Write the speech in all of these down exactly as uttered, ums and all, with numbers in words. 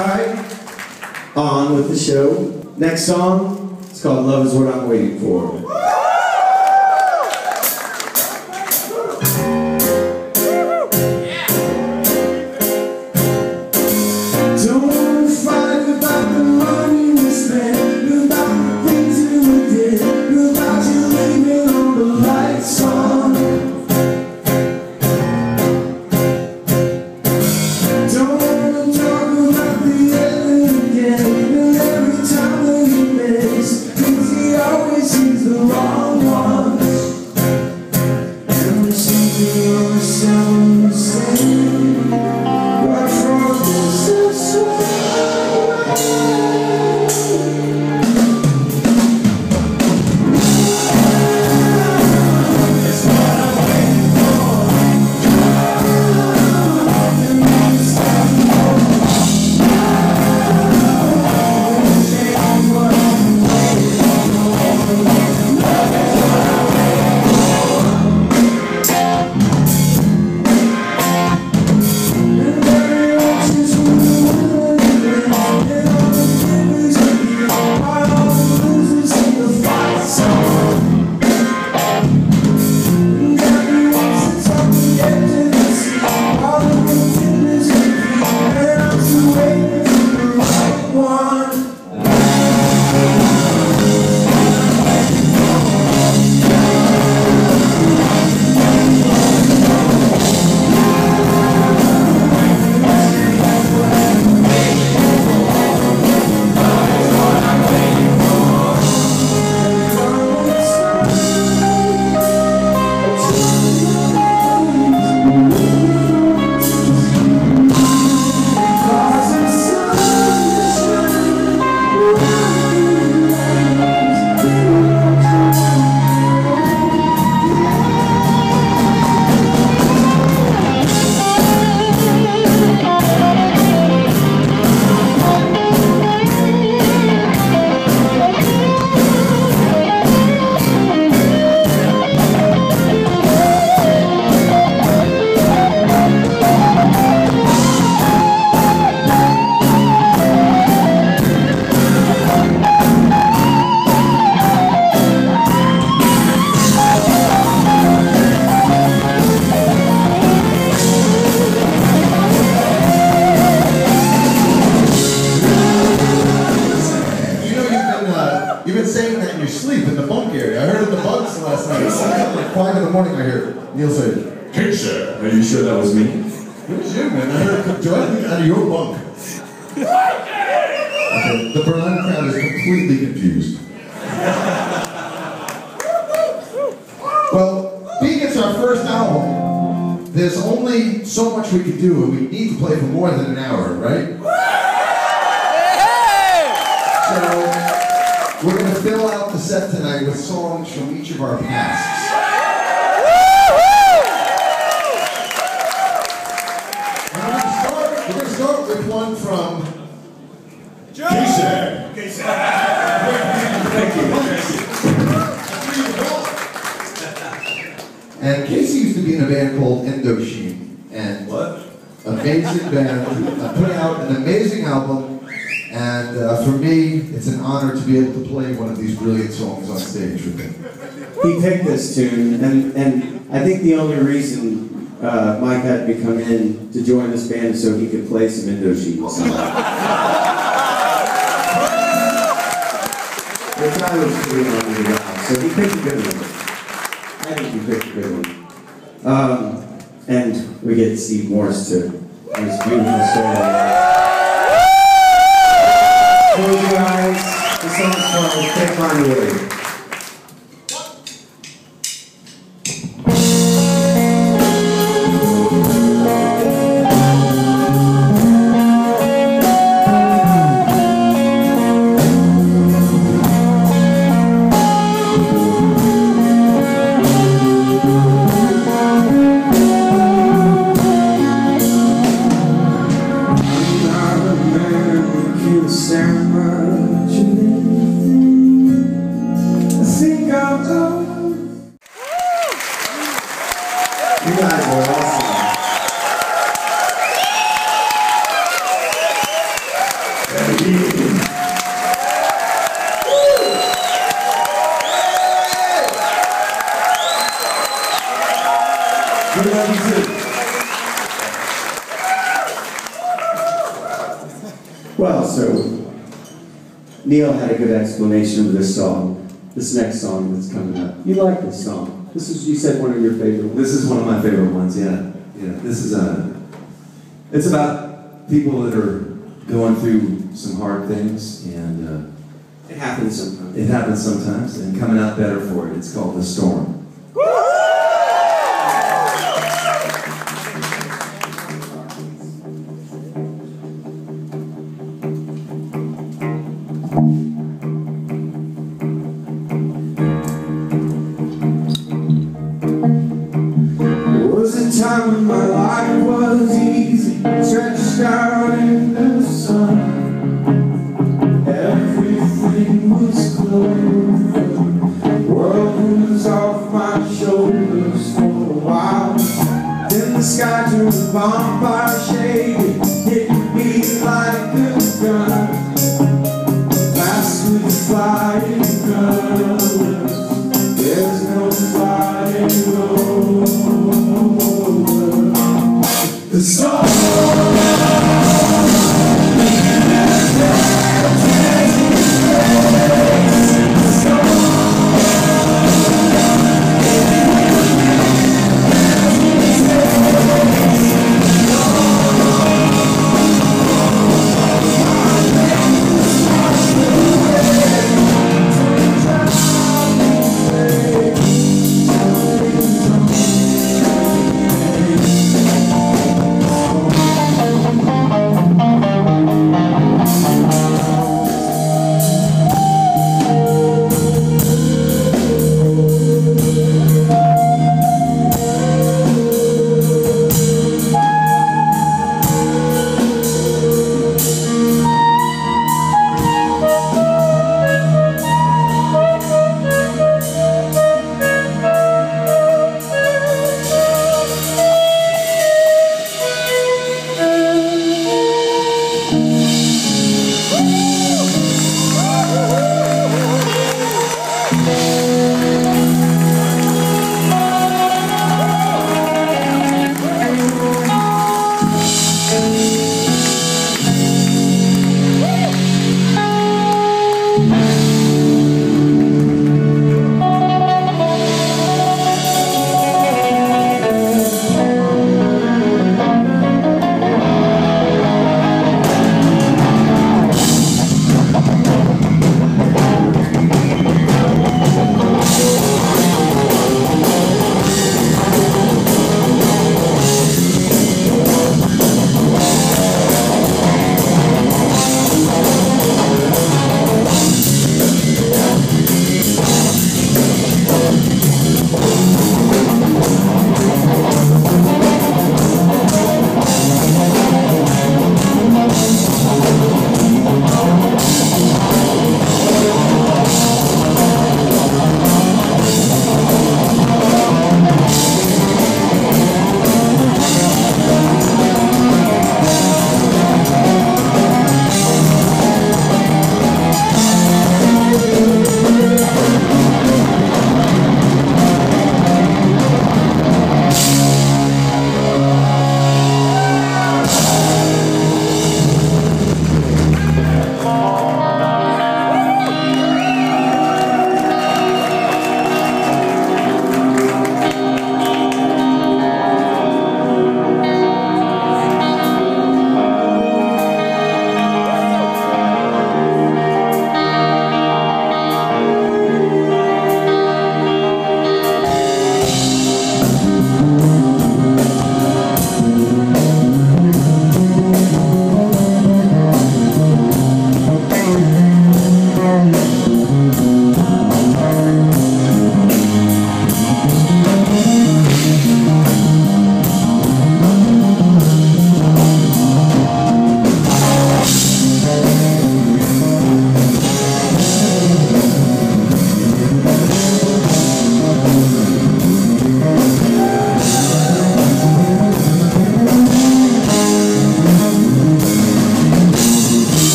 Alright, on with the show. Next song, it's called Love Is What I'm Waiting For. We could do, and we need to play for more than an hour, right? So we're going to fill out the set tonight with songs from each of our pasts. And we're going to start, we're going to start with one from Casey. Casey. Thank you. And Casey used to be in a band called Indochine. And what? Amazing band, uh, putting out an amazing album, and uh, for me, it's an honor to be able to play one of these brilliant songs on stage with him. He picked this tune, and, and I think the only reason uh, Mike had me come in to join this band is so he could play some Indochine songs. Which I was pretty on the ground, so he picked a good one. I think he picked a good one. Um, And we get Steve Morse to his beautiful solo. For you guys, the song's called Take Mine Away. So much of anything Well, so Neil had a good explanation of this song. This next song that's coming up. You like this song? This is, you said, one of your favorite ones. This is one of my favorite ones. Yeah, yeah. This is a. It's about people that are going through some hard things, and uh, It happens sometimes. it happens sometimes, and coming out better for it. It's called The Storm. Time when my life was easy, stretched out in the sun. Everything was closed, world was off my shoulders for a while. Then the sky turned bonfire shade, hit me like a gun. Fast with flying colors, there's no flying road. The storm.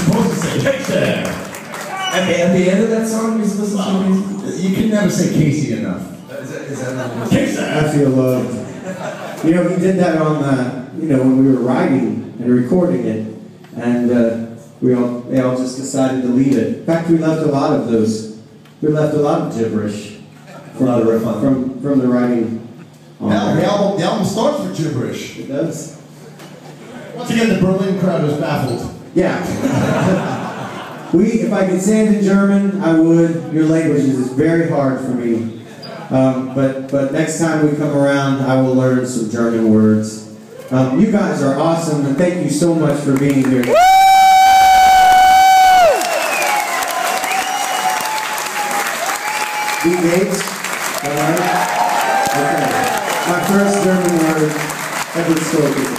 supposed to say Casey. At the, at the end of that song, you're supposed to say Casey? You can never say Casey enough. Is that, is that Casey. I feel loved. You know, he did that on the, you know, when we were writing and recording it, and uh, we all, they all just decided to leave it. In fact, we left a lot of those, we left a lot of gibberish from, lot of the, fun. from, from the writing. on Hell, there. the album, the album starts with gibberish. It does. Once again, the Berlin crowd is baffled. Yeah. we, if I could say it in German, I would. Your language is very hard for me. Um, but, but next time we come around, I will learn some German words. Um, you guys are awesome, and thank you so much for being here. Beat Gates? All right? Okay. My first German word ever spoken.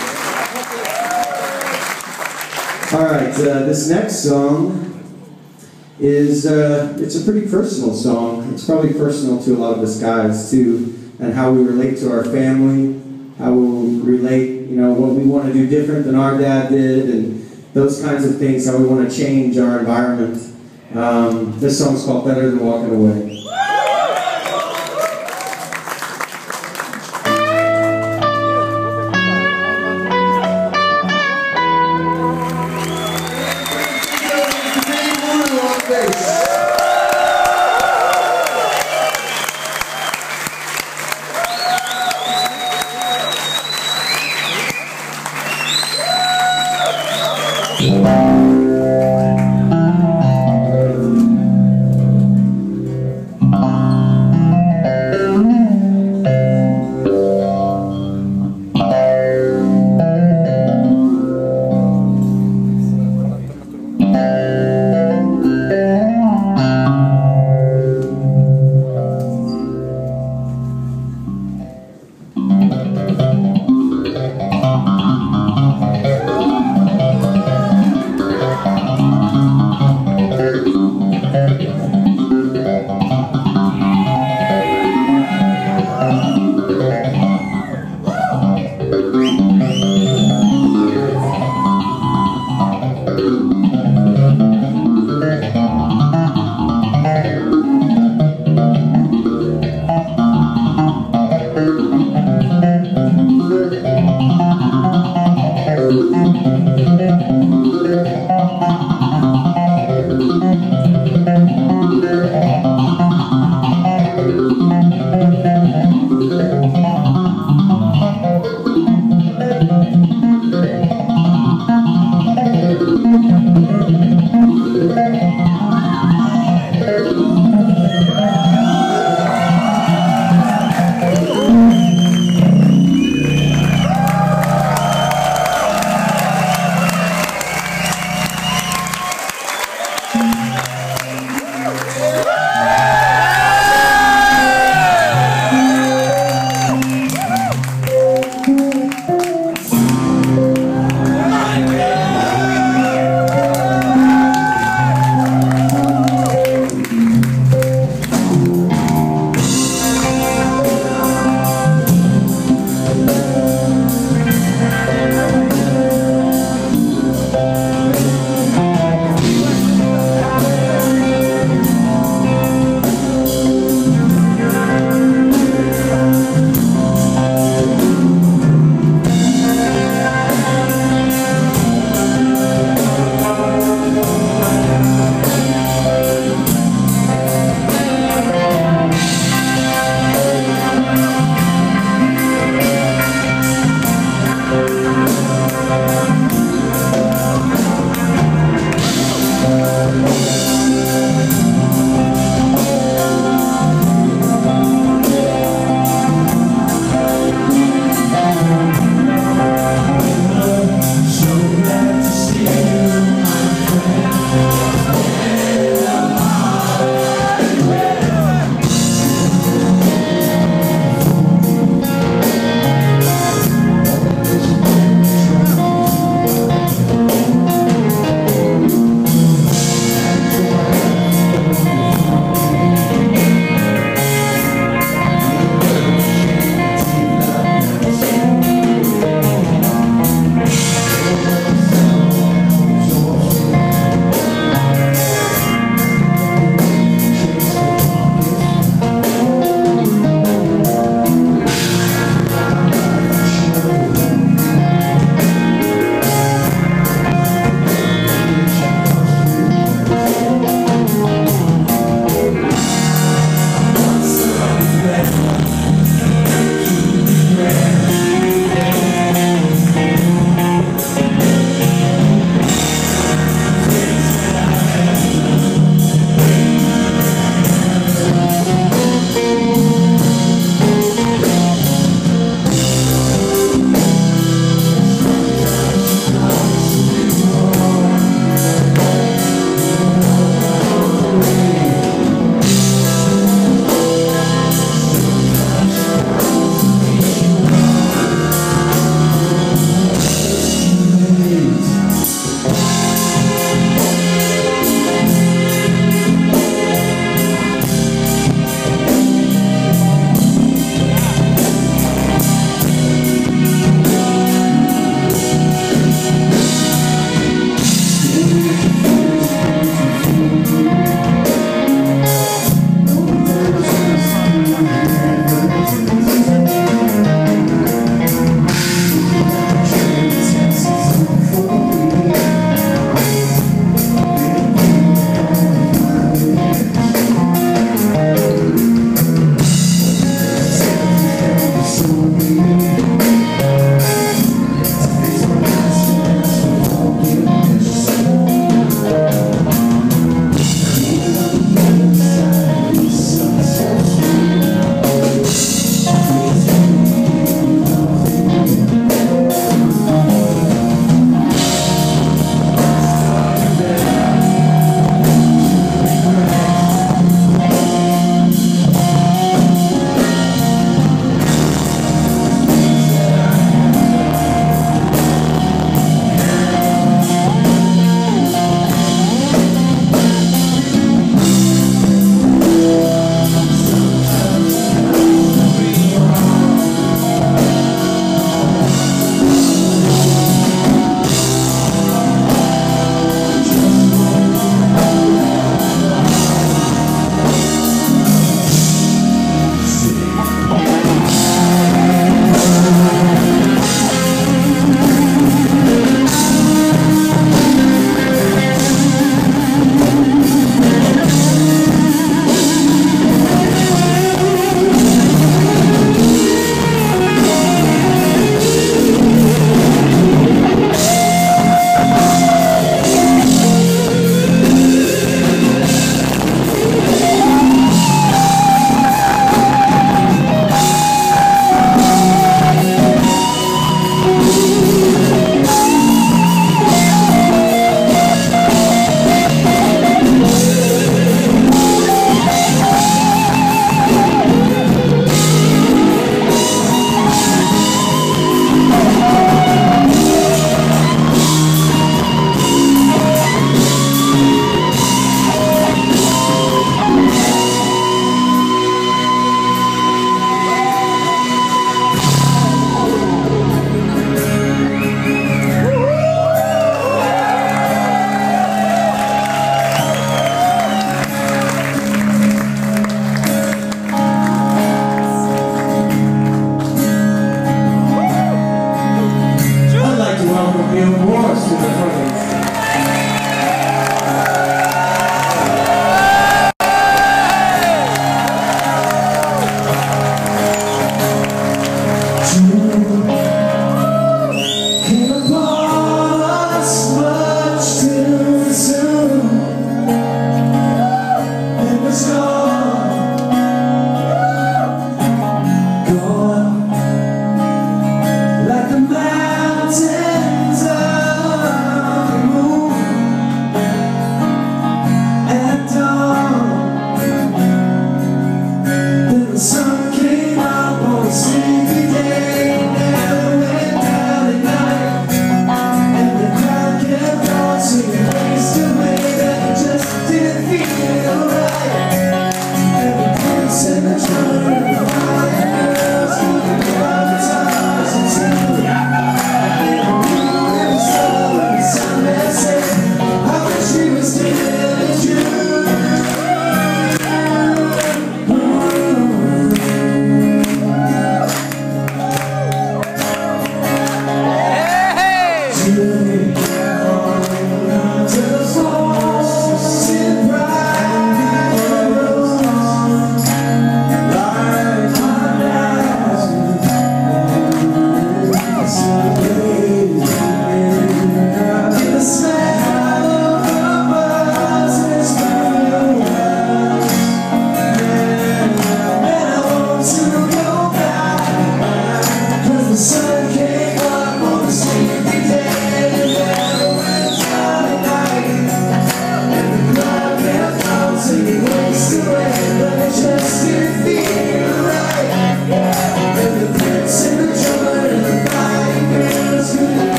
All right, uh, this next song is, uh, it's a pretty personal song. It's probably personal to a lot of us guys too, and how we relate to our family, how we relate, you know, what we want to do different than our dad did, and those kinds of things, how we want to change our environment. Um, this song's called Better Than Walking Away.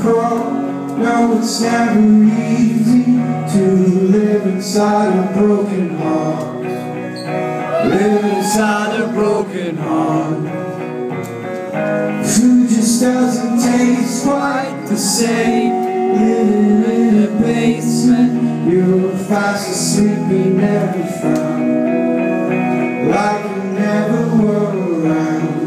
crow. No, it's never easy to live inside a broken heart. Live inside a broken heart. Food just doesn't taste quite the same. Living in a basement, you're fast asleep, you never found, like you never were around.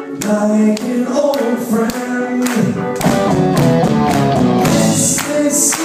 Like an old friend, this, this